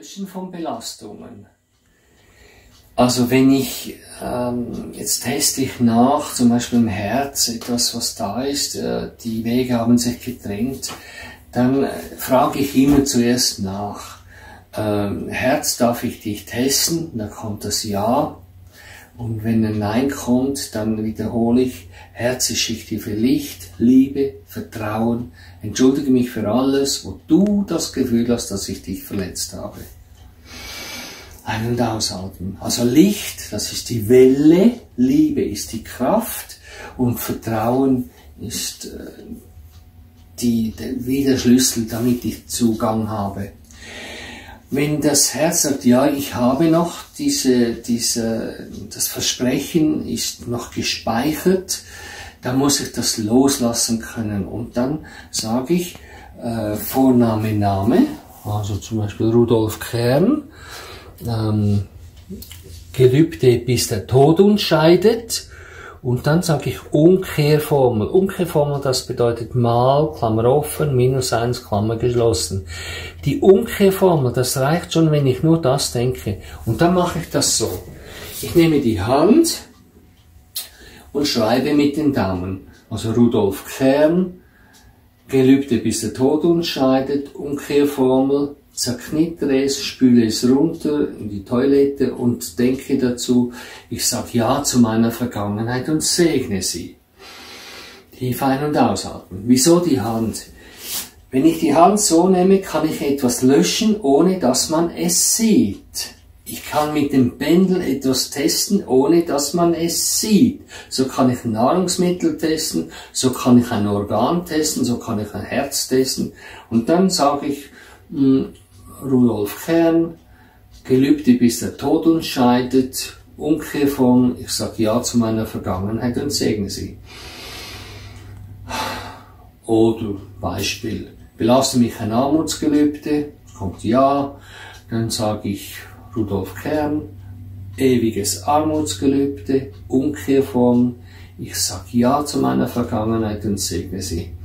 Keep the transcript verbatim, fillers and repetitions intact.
Löschen von Belastungen. Also wenn ich, ähm, jetzt teste ich nach, zum Beispiel im Herz, etwas was da ist, äh, die Wege haben sich getrennt, dann äh, frage ich immer zuerst nach, ähm, Herz, darf ich dich testen? Da kommt das Ja. Und wenn ein Nein kommt, dann wiederhole ich, Herz, ich schicke dir für Licht, Liebe, Vertrauen, entschuldige mich für alles, wo du das Gefühl hast, dass ich dich verletzt habe. Ein- und ausatmen. Also Licht, das ist die Welle, Liebe ist die Kraft und Vertrauen ist äh, die, der, wie der Schlüssel, damit ich Zugang habe. Wenn das Herz sagt, ja, ich habe noch diese, diese, das Versprechen ist noch gespeichert, dann muss ich das loslassen können. Und dann sage ich äh, Vorname, Name, also zum Beispiel Rudolf Kern, ähm, Gelübde, bis der Tod uns scheidet. Und dann sage ich Umkehrformel. Umkehrformel, das bedeutet mal, Klammer offen, minus eins, Klammer geschlossen. Die Umkehrformel, das reicht schon, wenn ich nur das denke. Und dann mache ich das so. Ich nehme die Hand und schreibe mit den Daumen. Also Rudolf Kern, Gelübde, bis der Tod uns scheidet, Umkehrformel, zerknittere es, spüle es runter in die Toilette und denke dazu, ich sage Ja zu meiner Vergangenheit und segne sie. Tief ein- und ausatmen. Wieso die Hand? Wenn ich die Hand so nehme, kann ich etwas löschen, ohne dass man es sieht. Ich kann mit dem Pendel etwas testen, ohne dass man es sieht. So kann ich ein Nahrungsmittel testen, so kann ich ein Organ testen, so kann ich ein Herz testen. Und dann sage ich, mh, Rudolf Kern, Gelübde, bis der Tod uns scheidet, Umkehr von, ich sage Ja zu meiner Vergangenheit und segne sie. Oder Beispiel, belaste mich ein Armutsgelübde, kommt Ja, dann sage ich Rudolf Kern, ewiges Armutsgelübde, Umkehr von, ich sage Ja zu meiner Vergangenheit und segne sie.